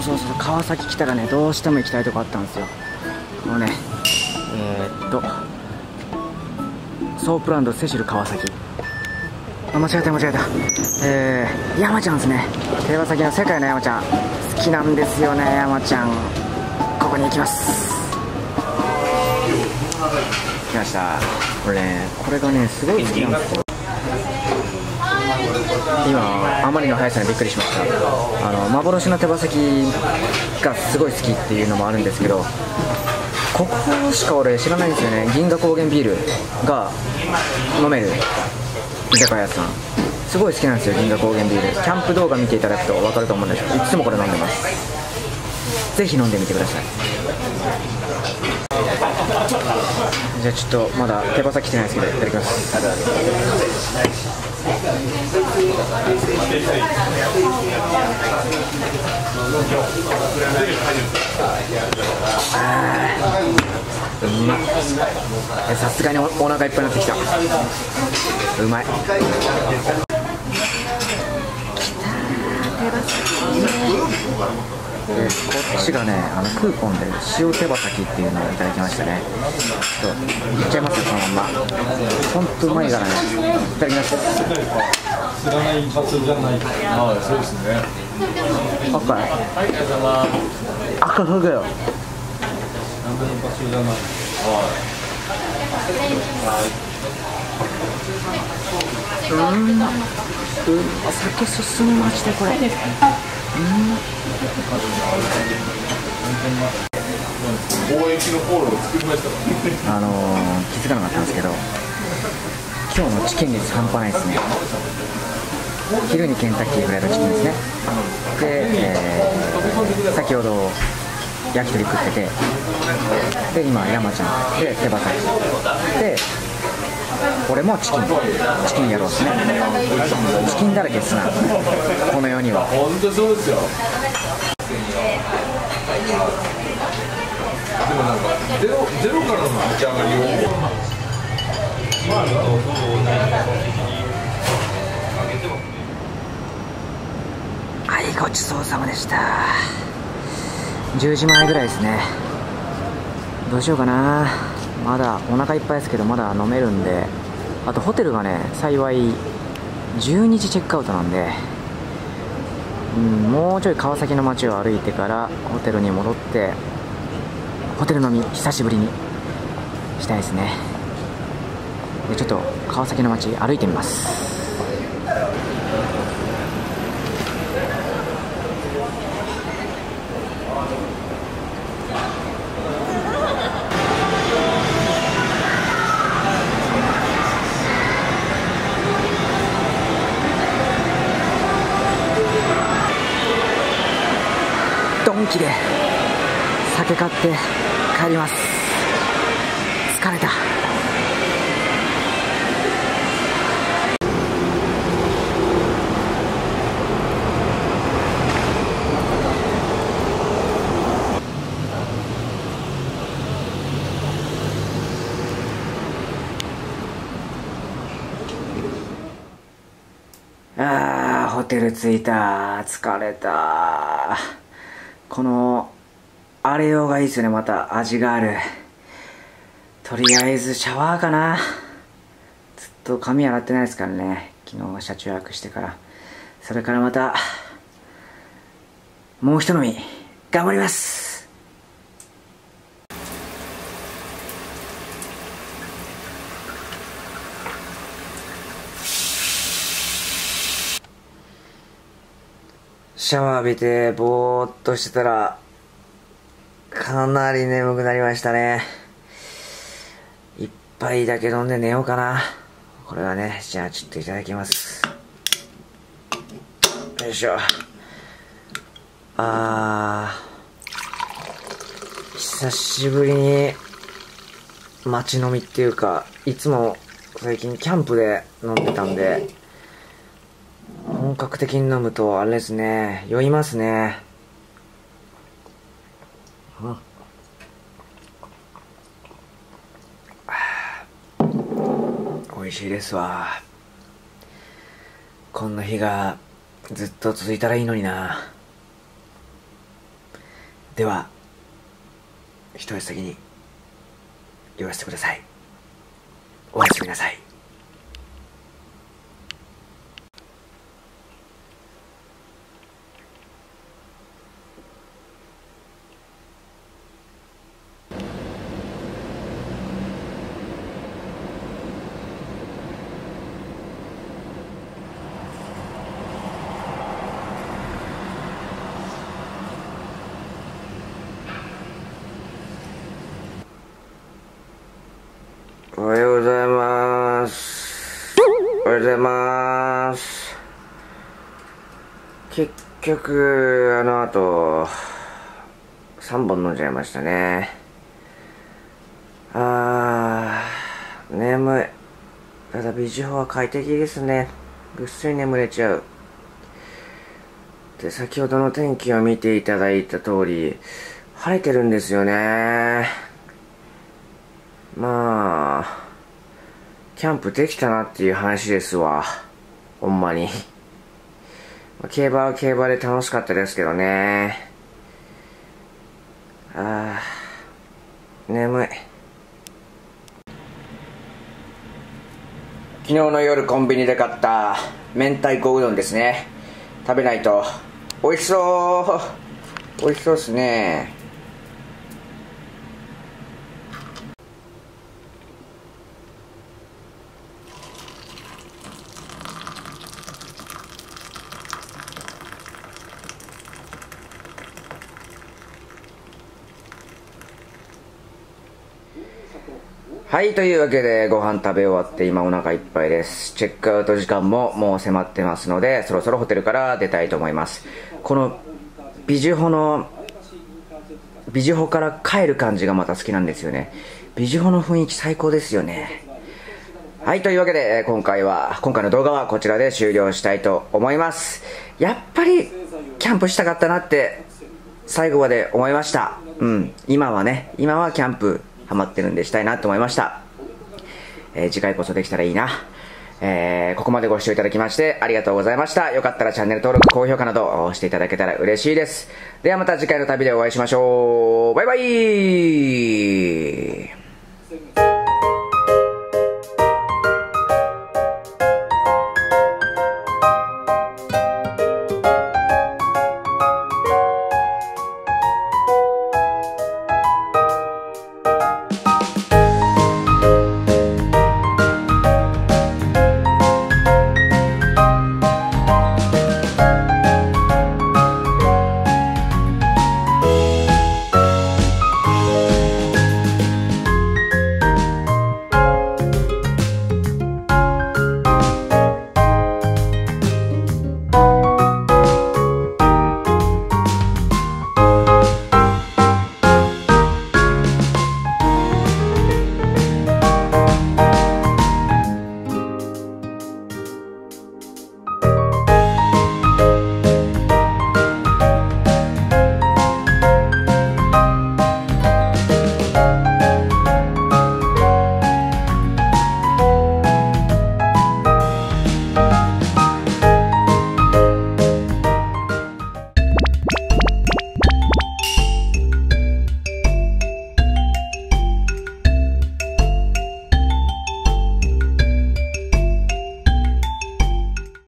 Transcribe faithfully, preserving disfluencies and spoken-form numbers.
そうそう、川崎来たらねどうしても行きたいとこあったんですよ。このねえー、っとソープランドセシル川崎、あ、間違えた間違えた、えー、山ちゃんですね。手羽先の世界の山ちゃん好きなんですよね。山ちゃん、ここに行きます。来ました。これね、これがねすごい好きなんですよ。今あまりの速さにびっくりしました。あの幻の手羽先がすごい好きっていうのもあるんですけど、ここしか俺知らないんですよね。銀河高原ビールが飲める居酒屋さん、すごい好きなんですよ。銀河高原ビール、キャンプ動画見ていただくと分かると思うんですけど、いつもこれ飲んでます。ぜひ飲んでみてください。じゃあちょっとまだ手羽先来てないですけど、いただきます。うまい。さすがに お, お腹いっぱいになってきた。うまい。でこっちがね、あのクーポンで塩手羽先っていうのをいただきましたね。ちょっといっちゃいますよ、そのまんま。ほんとうまいからね。いただきます。 知らない場所じゃない。ああ、そうですね。 赤い。赤そうだよ。 なんでの場所じゃない。 うん、うん、お酒進む街でこれ。うん。あのー、気づかなかったんですけど、今日のチキン率半端ないですね。昼にケンタッキーフライドチキンですね。で、えー、先ほど焼き鳥食ってて、で今山ちゃんで手羽先で、俺もチキンチキンやろうですね。チキンだらけっすな、この世には。 本当そうですよ。でもなんかゼロゼロからの立ち上がりを。 はい、ごちそうさまでした。じゅうじまえぐらいですね。どうしようかな。まだお腹いっぱいですけどまだ飲めるんで、あとホテルがね幸いじゅうにじチェックアウトなんで、うん、もうちょい川崎の街を歩いてからホテルに戻ってホテル飲み久しぶりにしたいですね。でちょっと川崎の街歩いてみます。ドンキで酒買って帰ります。疲れた。あー、ホテル着いた。疲れた。このあれ用がいいですよね。また味がある。とりあえずシャワーかな。ずっと髪洗ってないですからね、昨日車中泊してから。それからまたもう一飲み頑張ります。シャワー浴びてぼーっとしてたらかなり眠くなりましたね。一杯だけ飲んで寝ようかな。これはね、じゃあちょっといただきます。よいしょ。あー、久しぶりに街飲みっていうか、いつも最近キャンプで飲んでたんで、本格的に飲むとあれですね、酔いますね。うん、美味しいですわ。こんな日がずっと続いたらいいのにな。 では一足先に言わせてください。おやすみなさい。おはようございます。おはようございます。結局、あの後、さんぼん飲んじゃいましたね。あー、眠い。ただ、ビジホは快適ですね。ぐっすり眠れちゃう。で、先ほどの天気を見ていただいた通り、晴れてるんですよね。まあ、キャンプできたなっていう話ですわ。ほんまに。競馬は競馬で楽しかったですけどね。あー、眠い。昨日の夜コンビニで買った明太子うどんですね。食べないと。美味しそう。美味しそうですね。はい、というわけでご飯食べ終わって今お腹いっぱいです。チェックアウト時間ももう迫ってますので、そろそろホテルから出たいと思います。このビジホのビジホから帰る感じがまた好きなんですよね。ビジホの雰囲気最高ですよね。はい、というわけで今回は今回の動画はこちらで終了したいと思います。やっぱりキャンプしたかったなって最後まで思いました。うん、今はね、今はキャンプハマってるんでしたいなと思いました。えー、次回こそできたらいいな。えー、ここまでご視聴いただきましてありがとうございました。よかったらチャンネル登録、高評価などしていただけたら嬉しいです。ではまた次回の旅でお会いしましょう。バイバイ。